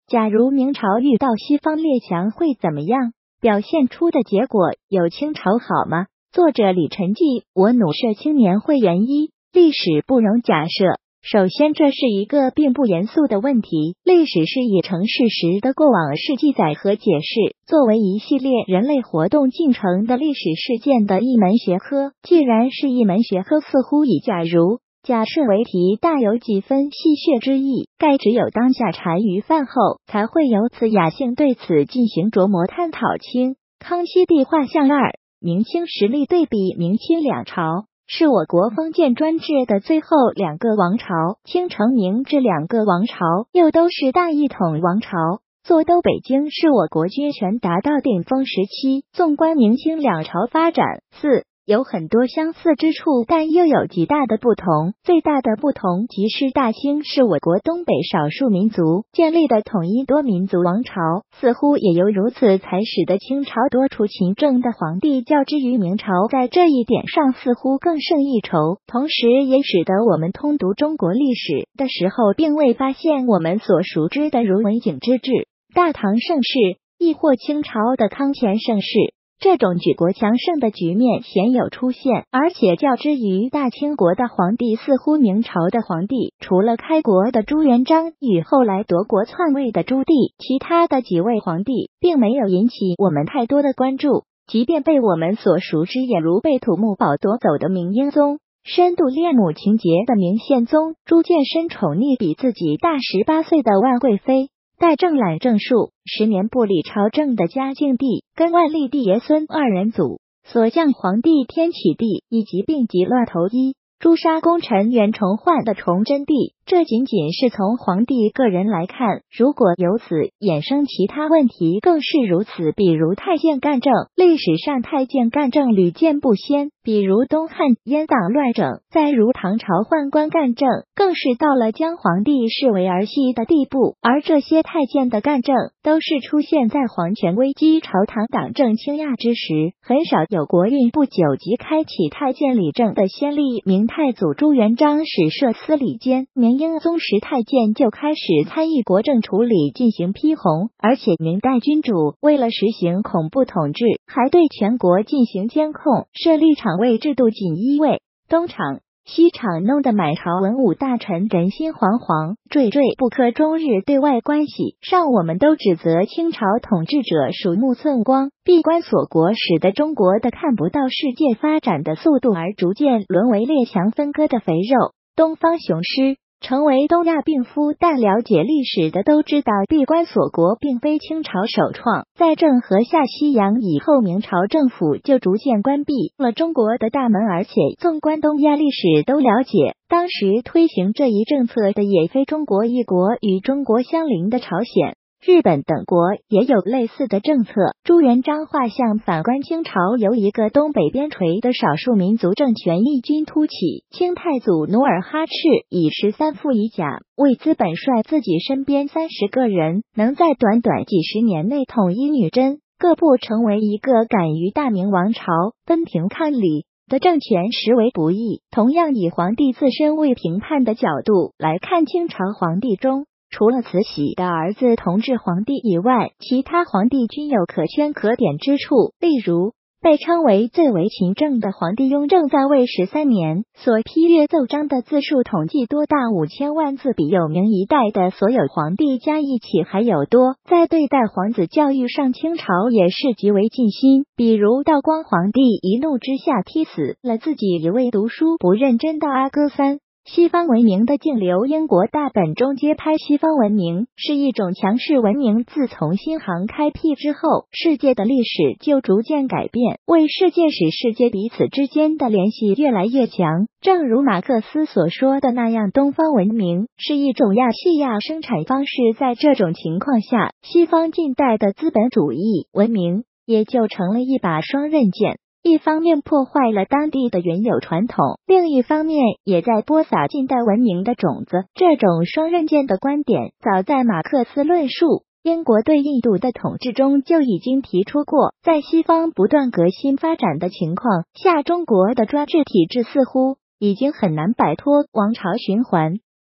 假如明朝遇到西方列强会怎么样？表现出的结果有清朝好吗？作者李晨记，我努社青年会员一，历史不容假设。首先，这是一个并不严肃的问题。历史是已成事实的过往式记载和解释，作为一系列人类活动进程的历史事件的一门学科。既然是一门学科，似乎以假设为题，大有几分戏谑之意。盖只有当下茶余饭后，才会有此雅兴对此进行琢磨探讨。清康熙帝画像二，明清实力对比。明清两朝是我国封建专制的最后两个王朝，清承明这两个王朝又都是大一统王朝。坐都北京是我国军权达到顶峰时期。纵观明清两朝发展，有很多相似之处，但又有极大的不同。最大的不同即是大清是我国东北少数民族建立的统一多民族王朝，似乎也由如此才使得清朝多出勤政的皇帝，较之于明朝在这一点上似乎更胜一筹。同时也使得我们通读中国历史的时候，并未发现我们所熟知的如文景之治、大唐盛世，亦或清朝的康乾盛世，这种举国强盛的局面鲜有出现。而且较之于大清国的皇帝，似乎明朝的皇帝除了开国的朱元璋与后来夺国篡位的朱棣，其他的几位皇帝并没有引起我们太多的关注。即便被我们所熟知，也如被土木堡夺走的明英宗，深度恋母情节的明宪宗，朱见深宠溺比自己大18岁的万贵妃，代正揽政术10年不理朝政的嘉靖帝，跟万历帝爷孙二人组所降皇帝天启帝，以及病急乱投医诛杀功臣袁崇焕的崇祯帝。这仅仅是从皇帝个人来看，如果由此衍生其他问题，更是如此。比如太监干政，历史上太监干政屡见不鲜，比如东汉阉党乱政，再如唐朝宦官干政，更是到了将皇帝视为儿戏的地步。而这些太监的干政都是出现在皇权危机、朝堂党政倾轧之时，很少有国运不久即开启太监理政的先例。明太祖朱元璋始设司礼监，明英宗时太监就开始参议国政处理进行批红，而且明代君主为了实行恐怖统治，还对全国进行监控，设立场位制度，锦衣卫、东厂、西厂，弄得满朝文武大臣人心惶惶，惴惴不可。终日对外关系上，我们都指责清朝统治者鼠目寸光、闭关锁国，使得中国的看不到世界发展的速度，而逐渐沦为列强分割的肥肉，东方雄狮，成为东亚病夫。但了解历史的都知道，闭关锁国并非清朝首创，在郑和下西洋以后，明朝政府就逐渐关闭了中国的大门。而且纵观东亚历史都了解，当时推行这一政策的也非中国一国，与中国相邻的朝鲜、日本等国也有类似的政策。朱元璋画像反观清朝，由一个东北边陲的少数民族政权异军突起。清太祖努尔哈赤以13副以甲为资本，率自己身边30个人，能在短短几十年内统一女真各部，成为一个敢于大明王朝分庭抗礼的政权，实为不易。同样以皇帝自身为评判的角度来看，清朝皇帝中除了慈禧的儿子同治皇帝以外，其他皇帝均有可圈可点之处。例如被称为最为勤政的皇帝雍正在位13年，所批阅奏章的字数统计多达5000万字，比有明一代的所有皇帝加一起还有多。在对待皇子教育上，清朝也是极为尽心。比如道光皇帝一怒之下踢死了自己一位读书不认真的阿哥三。西方文明的净流，英国大本钟接拍西方文明是一种强势文明。自从新航开辟之后，世界的历史就逐渐改变，为世界使世界彼此之间的联系越来越强。正如马克思所说的那样，东方文明是一种亚细亚生产方式。在这种情况下，西方近代的资本主义文明也就成了一把双刃剑，一方面破坏了当地的原有传统，另一方面也在播撒近代文明的种子。这种双刃剑的观点早在马克思论述英国对印度的统治中就已经提出过。在西方不断革新发展的情况下，中国的专制体制似乎已经很难摆脱王朝循环。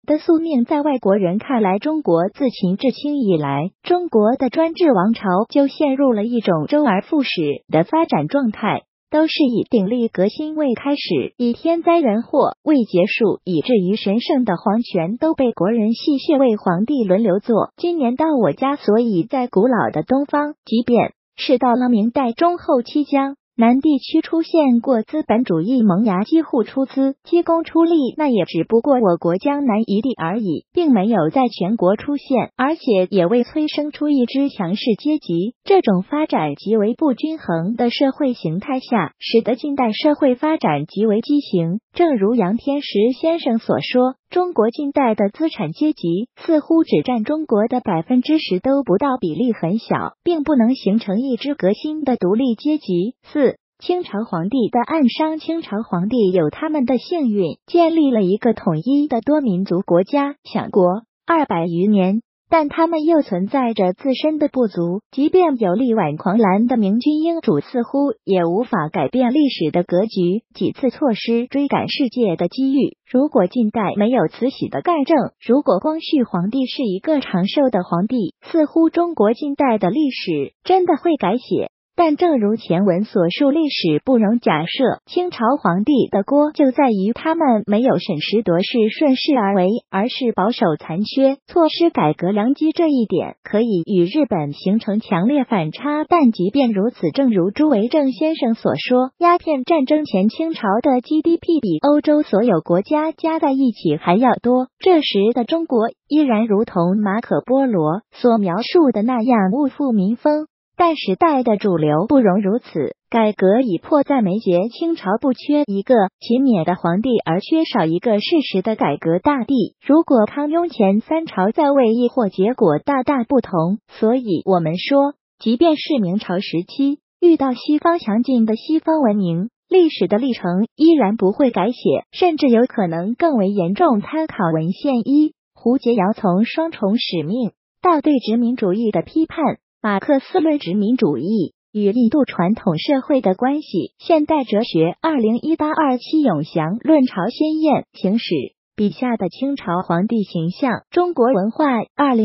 的宿命，在外国人看来，中国自秦至清以来，中国的专制王朝就陷入了一种周而复始的发展状态。都是以鼎力革新为开始，以天灾人祸为结束，以至于神圣的皇权都被国人戏谑为皇帝轮流做。今年到我家，所以在古老的东方，即便是到了明代中后期，江南地区出现过资本主义萌芽，几乎出资积功出力，那也只不过我国江南一地而已，并没有在全国出现，而且也未催生出一支强势阶级。这种发展极为不均衡的社会形态下，使得近代社会发展极为畸形。正如杨天石先生所说，中国近代的资产阶级似乎只占中国的10%都不到，比例很小，并不能形成一支革新的独立阶级。清朝皇帝的暗伤。清朝皇帝有他们的幸运，建立了一个统一的多民族国家，享国200余年，但他们又存在着自身的不足，即便有力挽狂澜的明君英主，似乎也无法改变历史的格局，几次错失追赶世界的机遇。如果近代没有慈禧的干政，如果光绪皇帝是一个长寿的皇帝，似乎中国近代的历史真的会改写。但正如前文所述，历史不容假设，清朝皇帝的锅就在于他们没有审时度势、顺势而为，而是保守残缺，错失改革良机。这一点可以与日本形成强烈反差，但即便如此，正如朱维正先生所说，鸦片战争前清朝的 GDP 比欧洲所有国家加在一起还要多，这时的中国依然如同马可波罗所描述的那样物阜民丰。但时代的主流不容如此，改革已迫在眉睫。清朝不缺一个勤勉的皇帝，而缺少一个适时的改革大帝。如果康雍前3朝在位，亦或结果大大不同。所以我们说，即便是明朝时期遇到西方强劲的西方文明，历史的历程依然不会改写，甚至有可能更为严重。参考文献一：胡洁尧从双重使命到对殖民主义的批判。马克思论殖民主义与印度传统社会的关系，现代哲学2018-27永祥论朝鲜宴行史笔下的清朝皇帝形象，中国文化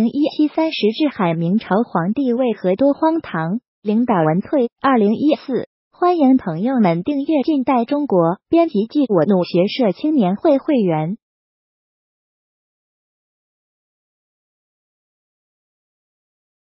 2017-30志海明朝皇帝为何多荒唐？领导文萃2014。欢迎朋友们订阅近代中国，编辑即我努学社青年会会员。